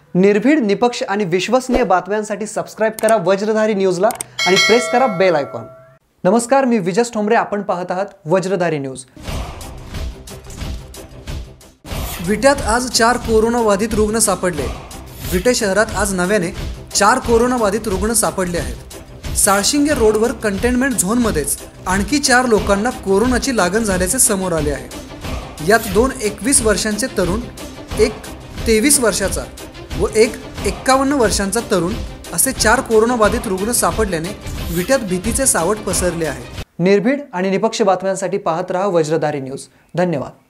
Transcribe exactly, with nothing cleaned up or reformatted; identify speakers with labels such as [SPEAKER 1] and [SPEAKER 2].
[SPEAKER 1] निर्भीड, निपक्ष आणि विश्वसनीय बातम्यांसाठी सबस्क्राइब करा वज्रधारी न्यूजला आणि प्रेस करा बेल आयकॉन। नमस्कार, मी विजस ठोंबरे, आपण पाहत आहात वज्रधारी न्यूज। विट्यात आज चार कोरोनाबाधित रुग्ण सापडले। विटे शहरात आज नव्याने चार कोरोनाबाधित रुग्ण सापडले आहेत। साळशिंगे रोडवर कंटेनमेंट झोनमध्येच आणखी चार लोकांना कोरोनाची लागण झाल्याचे समोर आले आहे। यात दोन एकवीस वर्षांचे तरुण, एक तेवीस वर्षाचा व एक एक्कावन्न वर्षांचा तरुण असे चार कोरोनाबाधित रुग्ण सापडल्याने विट्यात भीतीचे सावट पसरले आहे। निर्भीड आणि निपक्ष बातम्यांसाठी पाहत रहा वज्रधारी न्यूज। धन्यवाद।